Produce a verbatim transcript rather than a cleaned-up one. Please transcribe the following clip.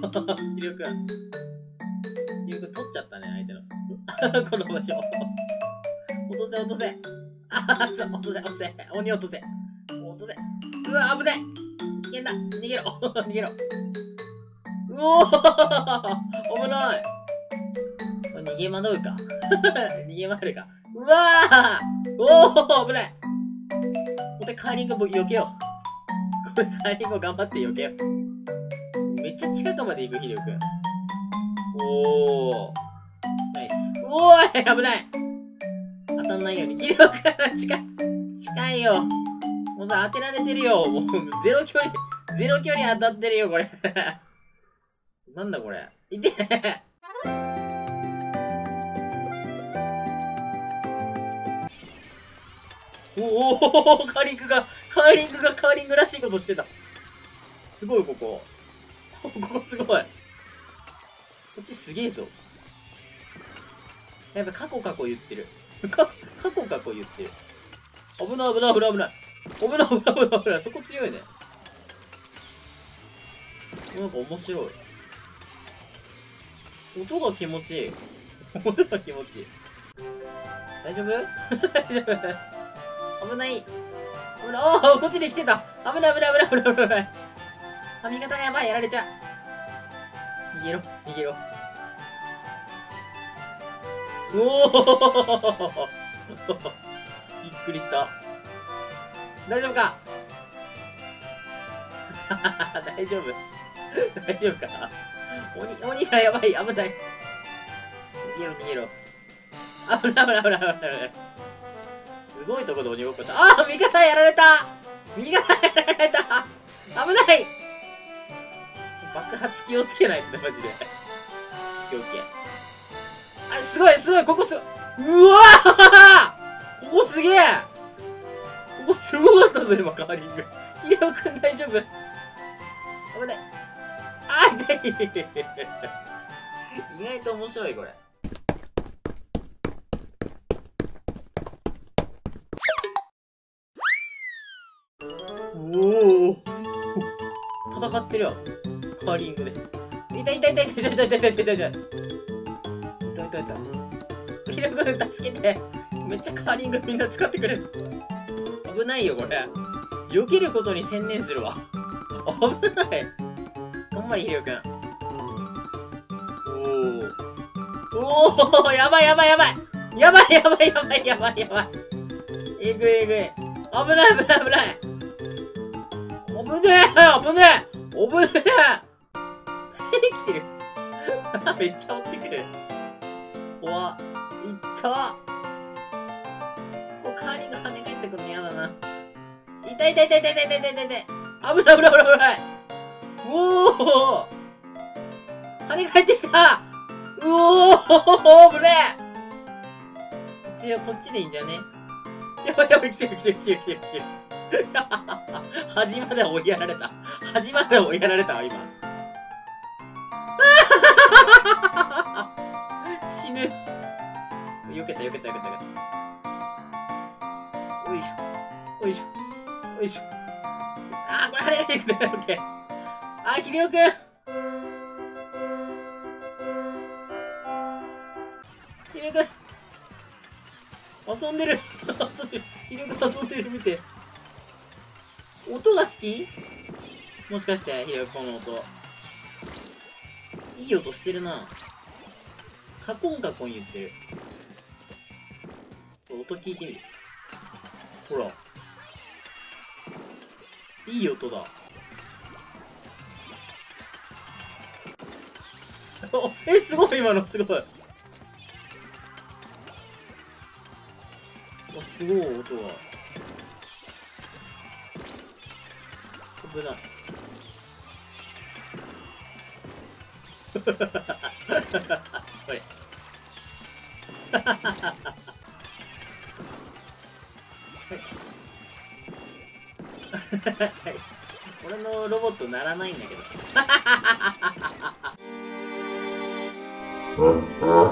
ひろくん。ひろくん取っちゃったね、相手の。この場所。落とせ、落とせ。あ、そう、落とせ、落とせ。鬼落とせ。落とせ。うわ、危ない。危険だ。逃げろ。逃げろ。うおー危ない。逃げ惑うか。逃げ惑うか。うわーおー危ない。これカーリング避けよう。これカーリングを頑張って避けよう。めっちゃ近くまで行く、ひろくん。おー。ナイス。おーい危ない。当たんないように。ひろくん近い。近いよ。もうさ、当てられてるよ。もう、ゼロ距離、ゼロ距離当たってるよ、これ。なんだこれ。いてね。おおカーリングが、カーリングがカーリングらしいことしてた。すごい、ここ。ここすごい。こっちすげえぞ。やっぱ過去過去言ってる。か、過去過去言ってる。危ない危ない危ない危ない。危ない危ない危ない危ない。そこ強いね。なんか面白い。音が気持ちいい。音が気持ちいい。大丈夫大丈夫危ない。危ない。おおこっちに来てた。危ない危ない危ない危ない危ない。髪型やばい。やられちゃう。逃げろ。逃げろ。おおびっくりした。大丈夫か大丈夫大丈夫かな鬼、鬼がやばい。危ない。逃げろ逃げろ。危ない危ない危ない危ない危ない。すごいとこで鬼ごっこした。ああ味方やられた味方やられた危ない爆発気をつけないとね、マジで。オッケーオッケー。あ、すごいすごいここすごい。うわーここすげえここすごかったぞ、今、カーリング。ヒロくん大丈夫危ない。あー、痛い意外と面白い、これ。おお戦ってるよカーリングで。痛い痛い痛い痛い痛い痛い痛い痛い痛い痛い痛い痛い痛い痛い。ヒロくん助けて。めっちゃカーリングみんな使ってくれる。危ないよこれ。避けることに専念するわ。危ない。頑張りヒロくん。おおおおやばいやばいやばいやばいやばいやばいやばいやばい。えぐいえぐい。危ない危ない危ない。危ねえ危ねえ危ねえ来てるめっちゃ追ってくる。怖っ。いったこうカーリング跳ね返ってくるの嫌だな。痛い痛い痛い痛い痛い痛い痛い痛い痛い。危ない危ない危ない危ない。おお跳ね返ってきた。うおー危ねえ。こっちこっちでいいんじゃね。やばいやばい来てる来てる来てる来てる来てる端まで追いやられた。端まで追いやられたわ、今。死ぬ。よけた、よけた、よけた、よけた。おいしょ。おいしょ。おいしょ。あー、これ、あれ、あれ、これ、オッケー。あー、ひりおくん。ひりおくん。遊んでる。遊んでる。ひりおくん遊んでる、見て。音が好きもしかして、ひろこの音。いい音してるな。カコンカコン言ってる。音聞いてみる。ほら。いい音だ。え、すごい今の、すごい。あ、すごい音が。危ない。これ。俺のロボット鳴らないんだけど。